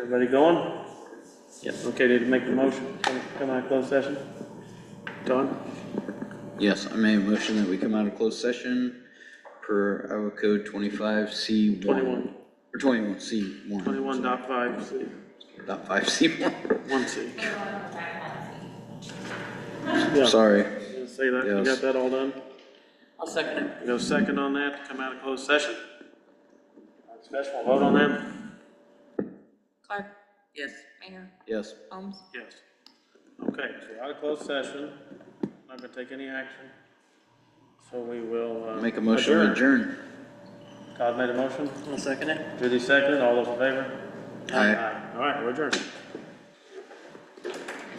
Everybody going? Yes. Okay, did you make the motion? Come out of closed session? Don? Yes, I made a motion that we come out of closed session per Iowa Code 25C1. 21. Or 21C1. 21.5C. Dot 5C1. 1C. Yeah. Sorry. You say that, you Yes. got that all done? I'll second it. You go second on that, to come out of closed session? Discussion, we'll vote on that? Clark, Yes. Mayor, Yes. Holmes. Yes. Okay, so we're out of closed session, not gonna take any action. So we will, Make a motion to adjourn. Todd made a motion, I'll second it. Judy seconded, all those in favor? Aye. All right, we're adjourned.